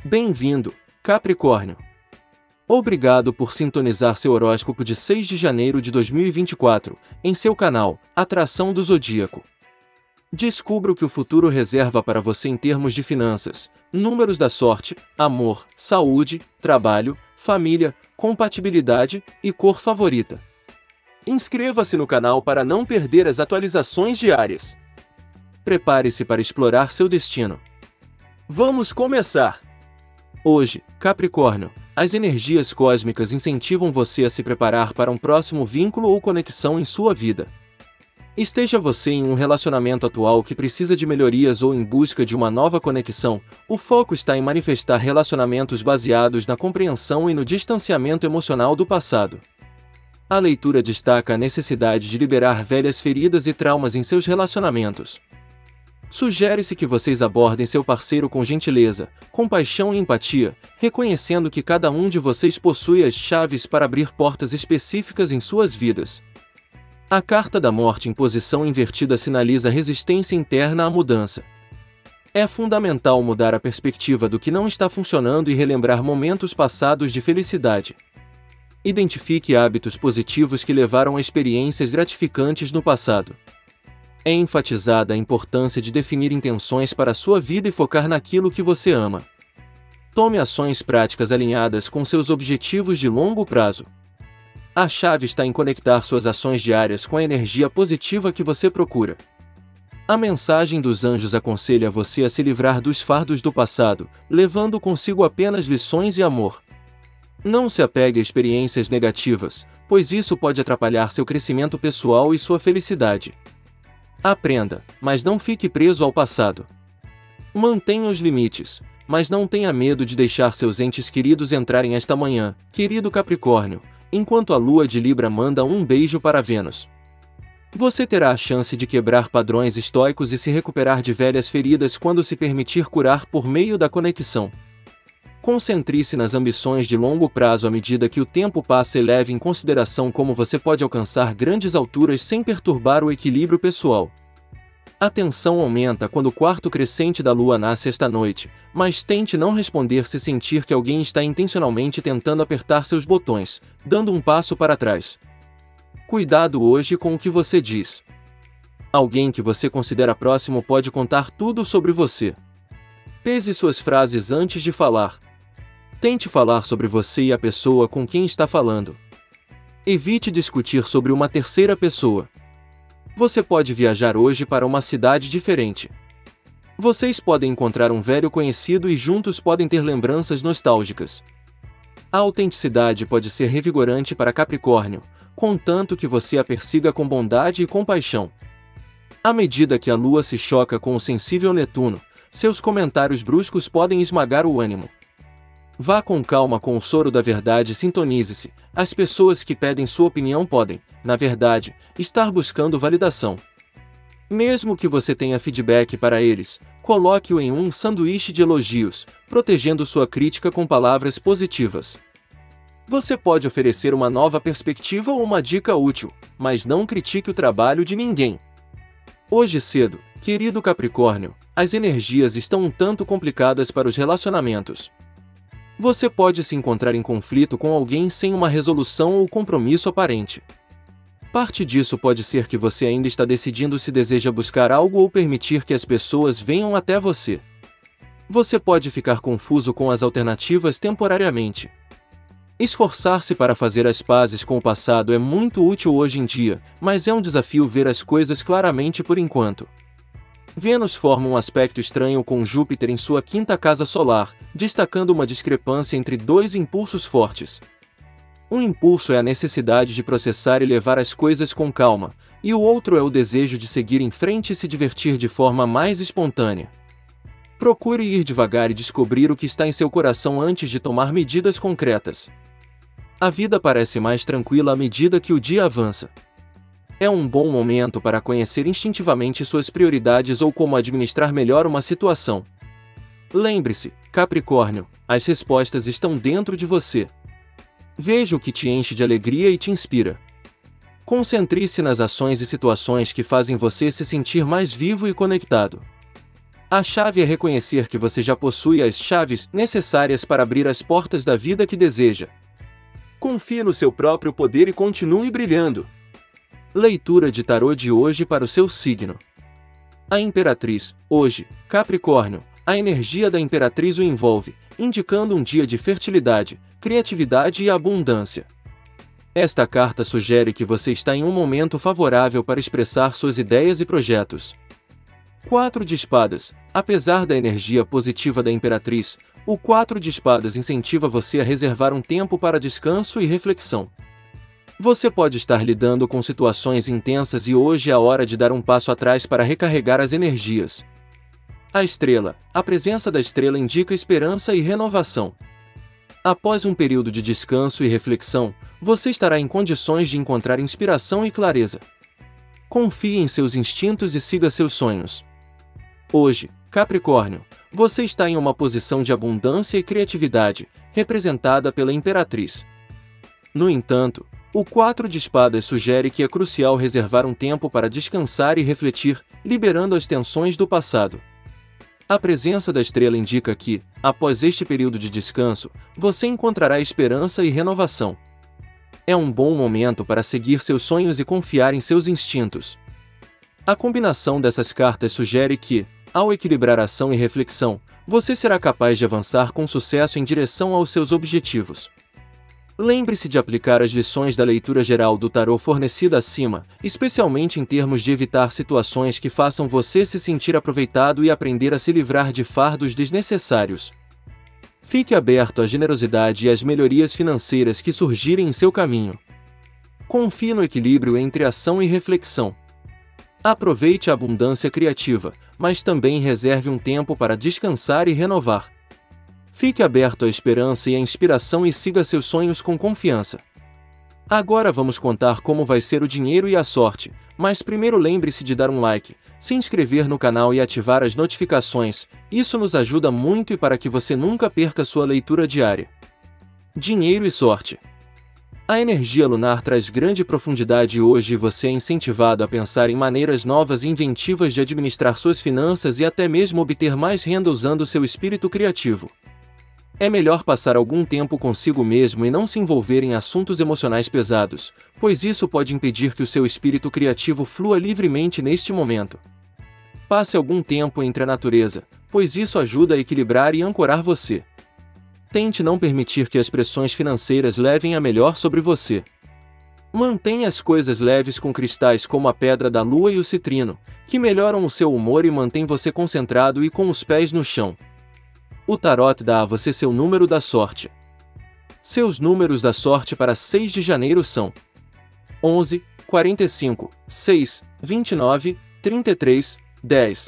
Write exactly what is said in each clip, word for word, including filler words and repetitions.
Bem-vindo, Capricórnio! Obrigado por sintonizar seu horóscopo de seis de janeiro de dois mil e vinte e quatro, em seu canal, Atração do Zodíaco. Descubra o que o futuro reserva para você em termos de finanças, números da sorte, amor, saúde, trabalho, família, compatibilidade e cor favorita. Inscreva-se no canal para não perder as atualizações diárias. Prepare-se para explorar seu destino. Vamos começar! Hoje, Capricórnio, as energias cósmicas incentivam você a se preparar para um próximo vínculo ou conexão em sua vida. Esteja você em um relacionamento atual que precisa de melhorias ou em busca de uma nova conexão, o foco está em manifestar relacionamentos baseados na compreensão e no distanciamento emocional do passado. A leitura destaca a necessidade de liberar velhas feridas e traumas em seus relacionamentos. Sugere-se que vocês abordem seu parceiro com gentileza, compaixão e empatia, reconhecendo que cada um de vocês possui as chaves para abrir portas específicas em suas vidas. A carta da morte em posição invertida sinaliza resistência interna à mudança. É fundamental mudar a perspectiva do que não está funcionando e relembrar momentos passados de felicidade. Identifique hábitos positivos que levaram a experiências gratificantes no passado. É enfatizada a importância de definir intenções para a sua vida e focar naquilo que você ama. Tome ações práticas alinhadas com seus objetivos de longo prazo. A chave está em conectar suas ações diárias com a energia positiva que você procura. A mensagem dos anjos aconselha você a se livrar dos fardos do passado, levando consigo apenas lições e amor. Não se apegue a experiências negativas, pois isso pode atrapalhar seu crescimento pessoal e sua felicidade. Aprenda, mas não fique preso ao passado. Mantenha os limites, mas não tenha medo de deixar seus entes queridos entrarem esta manhã, querido Capricórnio, enquanto a lua de Libra manda um beijo para Vênus. Você terá a chance de quebrar padrões estoicos e se recuperar de velhas feridas quando se permitir curar por meio da conexão. Concentre-se nas ambições de longo prazo à medida que o tempo passa e leve em consideração como você pode alcançar grandes alturas sem perturbar o equilíbrio pessoal. A tensão aumenta quando o quarto crescente da lua nasce esta noite, mas tente não responder se sentir que alguém está intencionalmente tentando apertar seus botões, dando um passo para trás. Cuidado hoje com o que você diz. Alguém que você considera próximo pode contar tudo sobre você. Pese suas frases antes de falar. Tente falar sobre você e a pessoa com quem está falando. Evite discutir sobre uma terceira pessoa. Você pode viajar hoje para uma cidade diferente. Vocês podem encontrar um velho conhecido e juntos podem ter lembranças nostálgicas. A autenticidade pode ser revigorante para Capricórnio, contanto que você a persiga com bondade e compaixão. À medida que a Lua se choca com o sensível Netuno, seus comentários bruscos podem esmagar o ânimo. Vá com calma com o soro da verdade e sintonize-se. As pessoas que pedem sua opinião podem, na verdade, estar buscando validação. Mesmo que você tenha feedback para eles, coloque-o em um sanduíche de elogios, protegendo sua crítica com palavras positivas. Você pode oferecer uma nova perspectiva ou uma dica útil, mas não critique o trabalho de ninguém. Hoje cedo, querido Capricórnio, as energias estão um tanto complicadas para os relacionamentos. Você pode se encontrar em conflito com alguém sem uma resolução ou compromisso aparente. Parte disso pode ser que você ainda está decidindo se deseja buscar algo ou permitir que as pessoas venham até você. Você pode ficar confuso com as alternativas temporariamente. Esforçar-se para fazer as pazes com o passado é muito útil hoje em dia, mas é um desafio ver as coisas claramente por enquanto. Vênus forma um aspecto estranho com Júpiter em sua quinta casa solar, destacando uma discrepância entre dois impulsos fortes. Um impulso é a necessidade de processar e levar as coisas com calma, e o outro é o desejo de seguir em frente e se divertir de forma mais espontânea. Procure ir devagar e descobrir o que está em seu coração antes de tomar medidas concretas. A vida parece mais tranquila à medida que o dia avança. É um bom momento para conhecer instintivamente suas prioridades ou como administrar melhor uma situação. Lembre-se, Capricórnio, as respostas estão dentro de você. Veja o que te enche de alegria e te inspira. Concentre-se nas ações e situações que fazem você se sentir mais vivo e conectado. A chave é reconhecer que você já possui as chaves necessárias para abrir as portas da vida que deseja. Confie no seu próprio poder e continue brilhando. Leitura de tarô de hoje para o seu signo. A Imperatriz, hoje, Capricórnio, a energia da Imperatriz o envolve, indicando um dia de fertilidade, criatividade e abundância. Esta carta sugere que você está em um momento favorável para expressar suas ideias e projetos. Quatro de espadas. Apesar da energia positiva da Imperatriz, o quatro de espadas incentiva você a reservar um tempo para descanso e reflexão. Você pode estar lidando com situações intensas e hoje é a hora de dar um passo atrás para recarregar as energias. A estrela. A presença da estrela indica esperança e renovação. Após um período de descanso e reflexão, você estará em condições de encontrar inspiração e clareza. Confie em seus instintos e siga seus sonhos. Hoje, Capricórnio, você está em uma posição de abundância e criatividade, representada pela Imperatriz. No entanto, o quatro de espadas sugere que é crucial reservar um tempo para descansar e refletir, liberando as tensões do passado. A presença da estrela indica que, após este período de descanso, você encontrará esperança e renovação. É um bom momento para seguir seus sonhos e confiar em seus instintos. A combinação dessas cartas sugere que, ao equilibrar ação e reflexão, você será capaz de avançar com sucesso em direção aos seus objetivos. Lembre-se de aplicar as lições da leitura geral do tarô fornecida acima, especialmente em termos de evitar situações que façam você se sentir aproveitado e aprender a se livrar de fardos desnecessários. Fique aberto à generosidade e às melhorias financeiras que surgirem em seu caminho. Confie no equilíbrio entre ação e reflexão. Aproveite a abundância criativa, mas também reserve um tempo para descansar e renovar. Fique aberto à esperança e à inspiração e siga seus sonhos com confiança. Agora vamos contar como vai ser o dinheiro e a sorte, mas primeiro lembre-se de dar um like, se inscrever no canal e ativar as notificações, isso nos ajuda muito e para que você nunca perca sua leitura diária. Dinheiro e sorte. A energia lunar traz grande profundidade hoje e você é incentivado a pensar em maneiras novas e inventivas de administrar suas finanças e até mesmo obter mais renda usando seu espírito criativo. É melhor passar algum tempo consigo mesmo e não se envolver em assuntos emocionais pesados, pois isso pode impedir que o seu espírito criativo flua livremente neste momento. Passe algum tempo entre a natureza, pois isso ajuda a equilibrar e ancorar você. Tente não permitir que as pressões financeiras levem a melhor sobre você. Mantenha as coisas leves com cristais como a pedra da lua e o citrino, que melhoram o seu humor e mantêm você concentrado e com os pés no chão. O tarot dá a você seu número da sorte. Seus números da sorte para seis de janeiro são onze, quarenta e cinco, seis, vinte e nove, trinta e três, dez.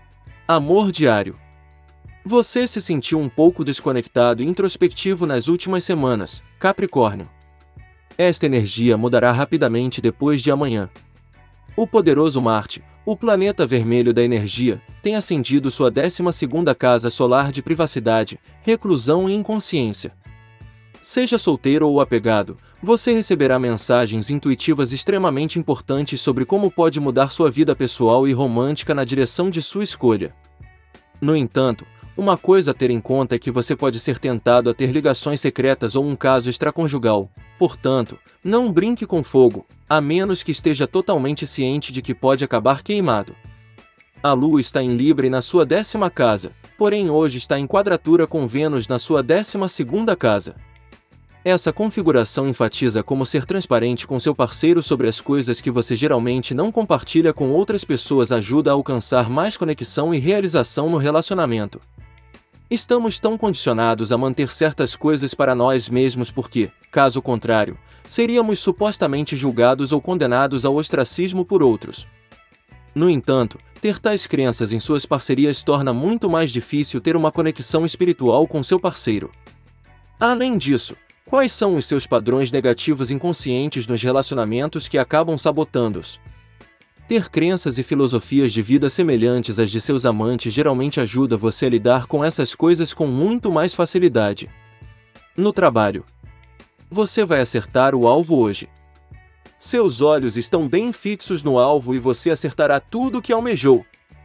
Amor diário. Você se sentiu um pouco desconectado e introspectivo nas últimas semanas, Capricórnio. Esta energia mudará rapidamente depois de amanhã. O poderoso Marte, o planeta vermelho da energia, tem ascendido sua décima segunda casa solar de privacidade, reclusão e inconsciência. Seja solteiro ou apegado, você receberá mensagens intuitivas extremamente importantes sobre como pode mudar sua vida pessoal e romântica na direção de sua escolha. No entanto, uma coisa a ter em conta é que você pode ser tentado a ter ligações secretas ou um caso extraconjugal. Portanto, não brinque com fogo, a menos que esteja totalmente ciente de que pode acabar queimado. A Lua está em Libra e na sua décima casa, porém hoje está em quadratura com Vênus na sua décima segunda casa. Essa configuração enfatiza como ser transparente com seu parceiro sobre as coisas que você geralmente não compartilha com outras pessoas ajuda a alcançar mais conexão e realização no relacionamento. Estamos tão condicionados a manter certas coisas para nós mesmos porque, caso contrário, seríamos supostamente julgados ou condenados ao ostracismo por outros. No entanto, ter tais crenças em suas parcerias torna muito mais difícil ter uma conexão espiritual com seu parceiro. Além disso, quais são os seus padrões negativos inconscientes nos relacionamentos que acabam sabotando-os? Ter crenças e filosofias de vida semelhantes às de seus amantes geralmente ajuda você a lidar com essas coisas com muito mais facilidade. No trabalho, você vai acertar o alvo hoje. Seus olhos estão bem fixos no alvo e você acertará tudo o que almejou.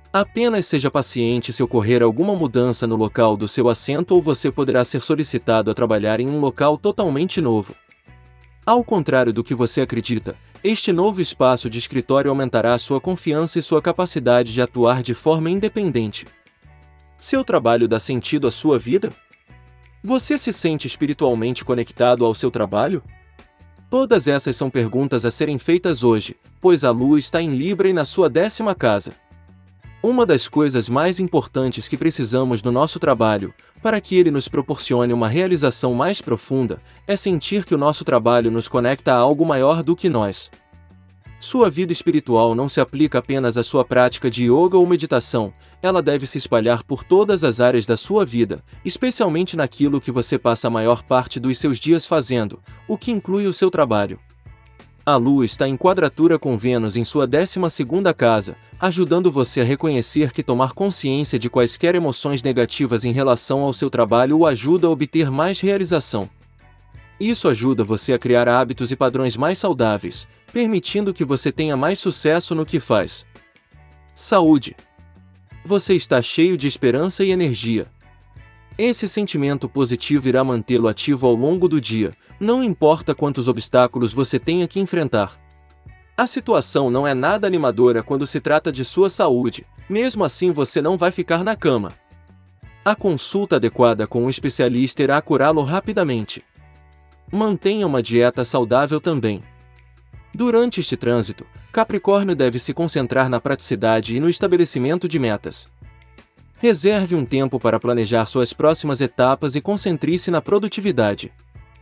Apenas seja paciente se ocorrer alguma mudança no local do seu assento ou você poderá ser solicitado a trabalhar em um local totalmente novo. Ao contrário do que você acredita, este novo espaço de escritório aumentará sua confiança e sua capacidade de atuar de forma independente. Seu trabalho dá sentido à sua vida? Você se sente espiritualmente conectado ao seu trabalho? Todas essas são perguntas a serem feitas hoje, pois a Lua está em Libra e na sua décima casa. Uma das coisas mais importantes que precisamos no nosso trabalho, para que ele nos proporcione uma realização mais profunda, é sentir que o nosso trabalho nos conecta a algo maior do que nós. Sua vida espiritual não se aplica apenas à sua prática de yoga ou meditação, ela deve se espalhar por todas as áreas da sua vida, especialmente naquilo que você passa a maior parte dos seus dias fazendo, o que inclui o seu trabalho. A Lua está em quadratura com Vênus em sua décima segunda casa, ajudando você a reconhecer que tomar consciência de quaisquer emoções negativas em relação ao seu trabalho o ajuda a obter mais realização. Isso ajuda você a criar hábitos e padrões mais saudáveis, permitindo que você tenha mais sucesso no que faz. Saúde. Você está cheio de esperança e energia. Esse sentimento positivo irá mantê-lo ativo ao longo do dia, não importa quantos obstáculos você tenha que enfrentar. A situação não é nada animadora quando se trata de sua saúde, mesmo assim você não vai ficar na cama. A consulta adequada com um especialista irá curá-lo rapidamente. Mantenha uma dieta saudável também. Durante este trânsito, Capricórnio deve se concentrar na praticidade e no estabelecimento de metas. Reserve um tempo para planejar suas próximas etapas e concentre-se na produtividade.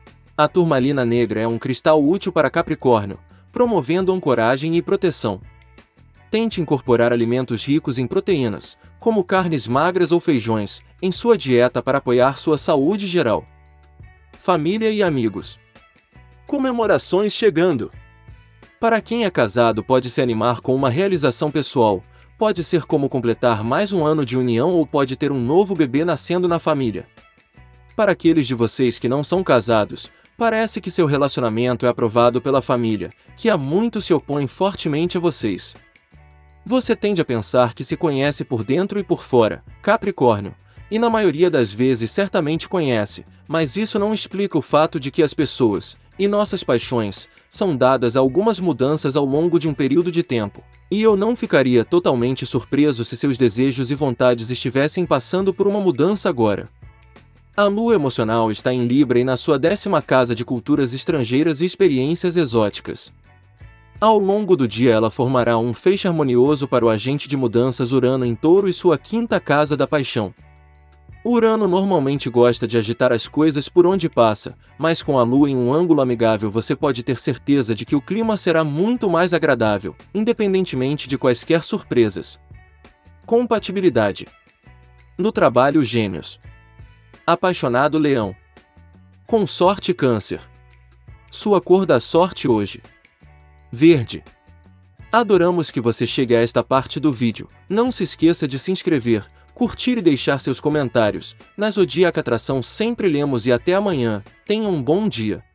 A turmalina negra é um cristal útil para Capricórnio, promovendo ancoragem e proteção. Tente incorporar alimentos ricos em proteínas, como carnes magras ou feijões, em sua dieta para apoiar sua saúde geral. Família e amigos. Comemorações chegando. Para quem é casado, pode se animar com uma realização pessoal, pode ser como completar mais um ano de união ou pode ter um novo bebê nascendo na família. Para aqueles de vocês que não são casados, parece que seu relacionamento é aprovado pela família, que há muito se opõe fortemente a vocês. Você tende a pensar que se conhece por dentro e por fora, Capricórnio, e na maioria das vezes certamente conhece, mas isso não explica o fato de que as pessoas, e nossas paixões, são dadas a algumas mudanças ao longo de um período de tempo. E eu não ficaria totalmente surpreso se seus desejos e vontades estivessem passando por uma mudança agora. A lua emocional está em Libra e na sua décima casa de culturas estrangeiras e experiências exóticas. Ao longo do dia ela formará um feixe harmonioso para o agente de mudanças Urano em Touro e sua quinta casa da paixão. Urano normalmente gosta de agitar as coisas por onde passa, mas com a lua em um ângulo amigável você pode ter certeza de que o clima será muito mais agradável, independentemente de quaisquer surpresas. Compatibilidade. No trabalho, Gêmeos. Apaixonado, Leão. Consorte, Câncer. Sua cor da sorte hoje: verde. Adoramos que você chegue a esta parte do vídeo. Não se esqueça de se inscrever, curtir e deixar seus comentários. Na Zodíaca Atração sempre lemos e até amanhã. Tenha um bom dia.